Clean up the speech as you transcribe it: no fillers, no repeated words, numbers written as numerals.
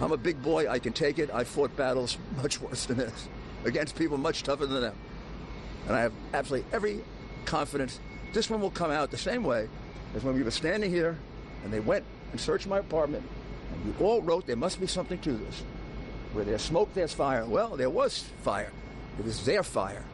I'm a big boy. I can take it. I fought battles much worse than this, against people much tougher than them. And I have absolutely every confidence this one will come out the same way as when we were standing here and they went and searched my apartment and we all wrote there must be something to this. Where there's smoke, there's fire. Well, there was fire. It was their fire.